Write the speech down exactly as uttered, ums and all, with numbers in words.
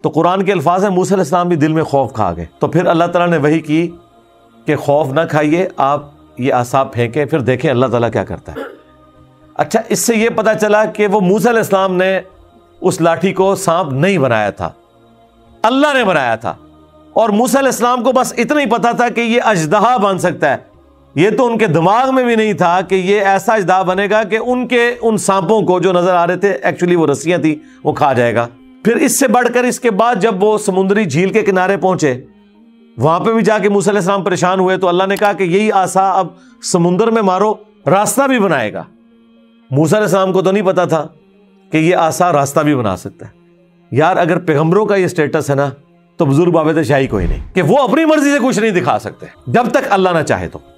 तो कुरान के अल्फाज हैं मूसा अलैहिस्सलाम भी दिल में खौफ खा गए। तो फिर अल्लाह ताला ने वही की कि खौफ ना खाइए, आप ये आसा फेंकें, फिर देखें अल्लाह ताला क्या करता है। अच्छा, इससे ये पता चला कि वो मूसा अलैहिस्सलाम ने उस लाठी को सांप नहीं बनाया था, अल्लाह ने बनाया था। और मूसा अलैहिस्सलाम को बस इतना ही पता था कि ये अजदहा बन सकता है। ये तो उनके दिमाग में भी नहीं था कि ये ऐसा अजदहा बनेगा कि उनके उन सांपों को जो नजर आ रहे थे, एक्चुअली वो रस्सियां थी, वो खा जाएगा। फिर इससे बढ़कर इसके बाद जब वो समुद्री झील के किनारे पहुंचे, वहां पे भी जाके मूसा अलैहिस्सलाम परेशान हुए, तो अल्लाह ने कहा कि यही आसा अब समुद्र में मारो, रास्ता भी बनाएगा। मूसा अलैहिस्सलाम को तो नहीं पता था कि ये आसा रास्ता भी बना सकता है। यार, अगर पैगंबरों का ये स्टेटस है ना, तो बुजुर्ग बाबे तो शाही कोई नहीं कि वो अपनी मर्जी से कुछ नहीं दिखा सकते जब तक अल्लाह ना चाहे तो।